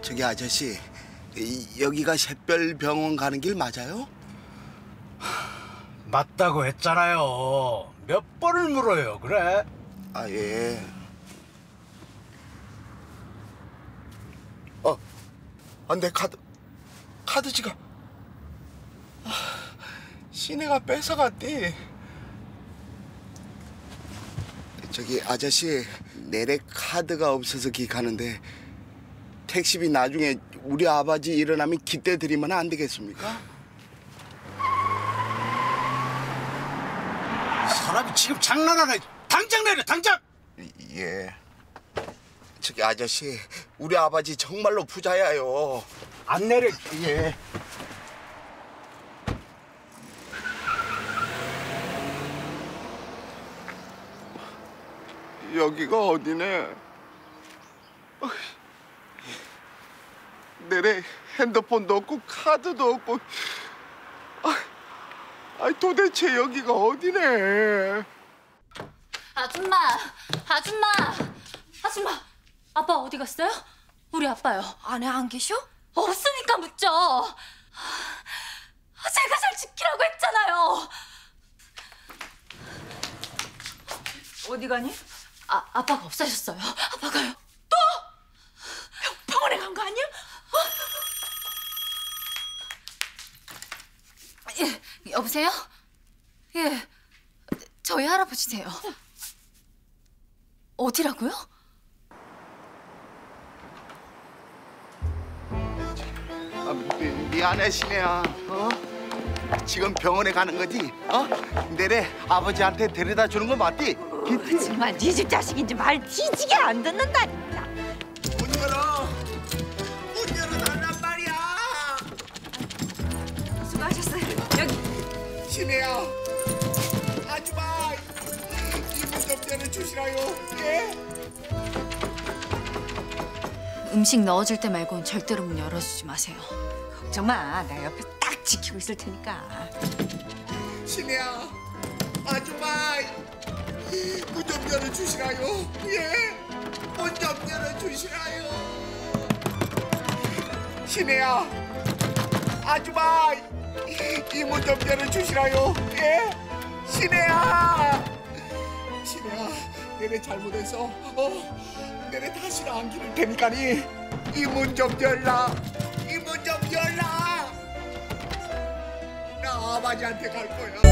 저기 아저씨, 여기가 샛별병원 가는 길 맞아요? 맞다고 했잖아요. 몇 번을 물어요, 그래? 아, 예. 내 카드지가. 시내가 뺏어갔대. 저기 아저씨, 내래 카드가 없어서 기가는데 택시비 나중에 우리 아버지 일어나면 기대 드리면 안 되겠습니까? 사람이 지금 장난하네. 당장 내려, 당장! 예. 저기 아저씨, 우리 아버지 정말로 부자야요. 안 내려. 예. 여기가 어디네? 내래 핸드폰도 없고 카드도 없고. 도대체 여기가 어디네? 아줌마! 아빠 어디 갔어요? 우리 아빠요. 안에 안 계셔? 없으니까 묻죠. 제가 잘 지키라고 했잖아요. 어디 가니? 아빠가 없어졌어요. 아빠가요. 또? 병원에 간 거 아니야? 예, 여보세요? 예, 저희 할아버지세요. 어디라고요? 미안해, 신혜야. 지금 병원에 가는 거지? 내래 아버지한테 데려다 주는 거 맞지? 정말 네 집 자식인지 말 뒤지게 안 듣는다. 문 열어! 문 열어달란 말이야! 수고하셨어요. 여기. 신혜야, 아줌마, 이 문 좀 열어주시라요. 예? 음식 넣어줄 때 말고는 절대로 문 열어주지 마세요. 걱정 마. 나 옆에 딱 지키고 있을 테니까. 신혜야, 아줌마, 문 좀 열어주시라요. 예? 문 좀 열어주시라요. 신혜야, 아줌마, 이 문 좀 열어주시라요. 예? 신혜야, 내내 잘못해서 내내 다시는 안 기를 테니까니 이 문 좀 열라. 이 문 좀 열라. 나 아버지한테 갈 거야.